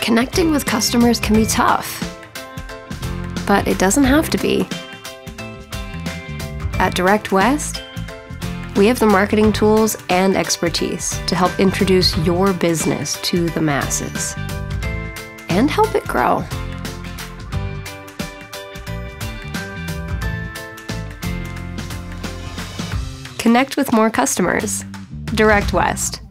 Connecting with customers can be tough, but it doesn't have to be. At Directwest, we have the marketing tools and expertise to help introduce your business to the masses and help it grow. Connect with more customers. Directwest.